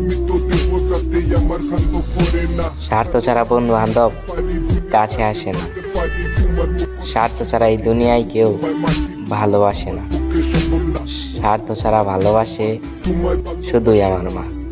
স্বার্থ ছাড়া বন্ধু বান্ধব কাছে আসে না, স্বার্থ ছাড়া এই দুনিয়ায় কেউ ভালোবাসে না, স্বার্থ ছাড়া ভালোবাসে শুধুই আমার মা।